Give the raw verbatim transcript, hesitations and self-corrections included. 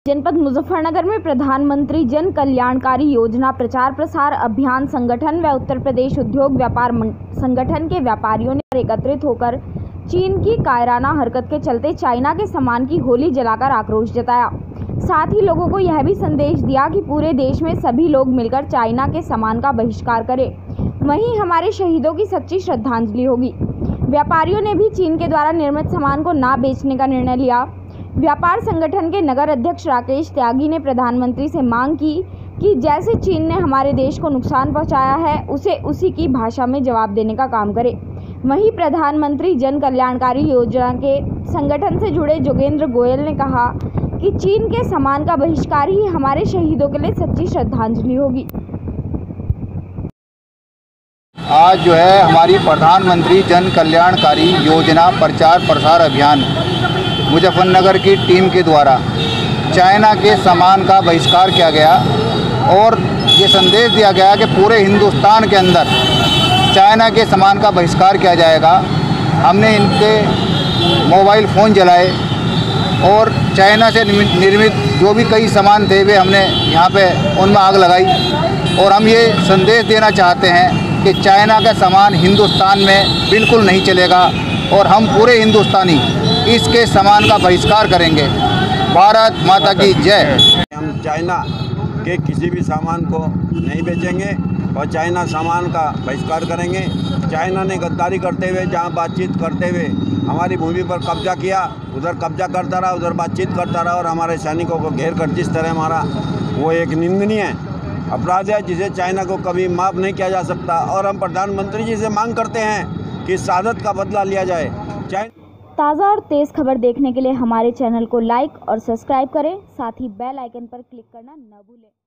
जनपद मुजफ्फरनगर में प्रधानमंत्री जन कल्याणकारी योजना प्रचार प्रसार अभियान संगठन व उत्तर प्रदेश उद्योग व्यापार संगठन के व्यापारियों ने एकत्रित होकर चीन की कायराना हरकत के चलते चाइना के सामान की होली जलाकर आक्रोश जताया। साथ ही लोगों को यह भी संदेश दिया कि पूरे देश में सभी लोग मिलकर चाइना के सामान का बहिष्कार करें, वहीं हमारे शहीदों की सच्ची श्रद्धांजलि होगी। व्यापारियों ने भी चीन के द्वारा निर्मित सामान को ना बेचने का निर्णय लिया। व्यापार संगठन के नगर अध्यक्ष राकेश त्यागी ने प्रधानमंत्री से मांग की कि जैसे चीन ने हमारे देश को नुकसान पहुंचाया है, उसे उसी की भाषा में जवाब देने का काम करे। वहीं प्रधानमंत्री जन कल्याणकारी योजना के संगठन से जुड़े जोगेंद्र गोयल ने कहा कि चीन के सामान का बहिष्कार ही हमारे शहीदों के लिए सच्ची श्रद्धांजलि होगी। आज जो है हमारी प्रधानमंत्री जन कल्याणकारी योजना प्रचार प्रसार अभियान मुजफ्फरनगर की टीम के द्वारा चाइना के सामान का बहिष्कार किया गया और ये संदेश दिया गया कि पूरे हिंदुस्तान के अंदर चाइना के सामान का बहिष्कार किया जाएगा। हमने इनके मोबाइल फ़ोन जलाए और चाइना से निर्मित जो भी कई सामान थे वे हमने यहाँ पे उनमें आग लगाई और हम ये संदेश देना चाहते हैं कि चाइना का सामान हिंदुस्तान में बिल्कुल नहीं चलेगा और हम पूरे हिंदुस्तानी इसके सामान का बहिष्कार करेंगे। भारत माता की जय। हम चाइना के किसी भी सामान को नहीं बेचेंगे और चाइना सामान का बहिष्कार करेंगे। चाइना ने गद्दारी करते हुए जहां बातचीत करते हुए हमारी भूमि पर कब्जा किया, उधर कब्जा करता रहा, उधर बातचीत करता रहा और हमारे सैनिकों को घेर कर जिस तरह मारा, वो एक निंदनीय अपराध है जिसे चाइना को कभी माफ़ नहीं किया जा सकता। और हम प्रधानमंत्री जी से मांग करते हैं कि शहादत का बदला लिया जाए। ताज़ा और तेज़ खबर देखने के लिए हमारे चैनल को लाइक और सब्सक्राइब करें, साथ ही बेल आइकन पर क्लिक करना न भूलें।